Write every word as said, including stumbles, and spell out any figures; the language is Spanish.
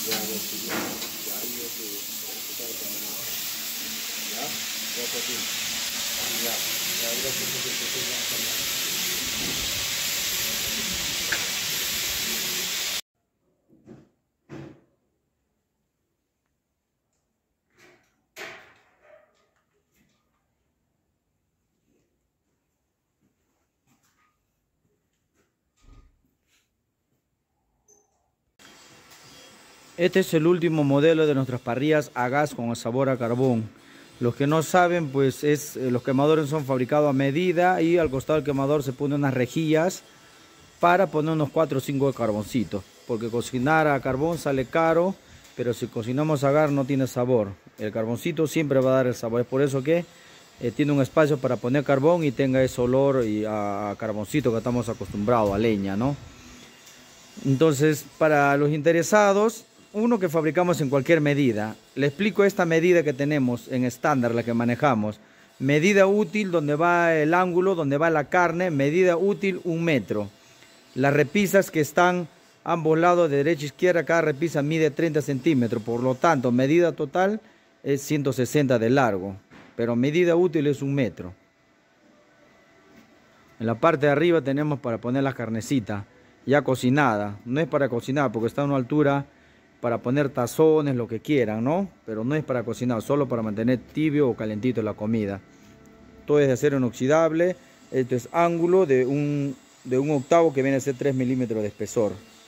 Ya, ya, sí, ya, ya, ahí es que está determinado. Ya, ya está aquí. Ya, ya, gracias por que te ya está bien. Este es el último modelo de nuestras parrillas a gas con sabor a carbón. Los que no saben, pues es, eh, los quemadores son fabricados a medida y al costado del quemador se ponen unas rejillas para poner unos cuatro o cinco de carboncitos. Porque cocinar a carbón sale caro, pero si cocinamos a gas no tiene sabor. El carboncito siempre va a dar el sabor. Es por eso que eh, tiene un espacio para poner carbón y tenga ese olor y a, a carboncito que estamos acostumbrados, a leña, ¿no? Entonces, para los interesados, uno que fabricamos en cualquier medida. Le explico esta medida que tenemos en estándar, la que manejamos. Medida útil donde va el ángulo, donde va la carne, medida útil un metro. Las repisas que están a ambos lados, de derecha a izquierda, cada repisa mide treinta centímetros. Por lo tanto, medida total es ciento sesenta de largo. Pero medida útil es un metro. En la parte de arriba tenemos para poner la carnecita ya cocinada. No es para cocinar porque está a una altura para poner tazones, lo que quieran, ¿no? Pero no es para cocinar, solo para mantener tibio o calentito la comida. Todo es de acero inoxidable. Esto es ángulo de un, de un octavo que viene a ser tres milímetros de espesor.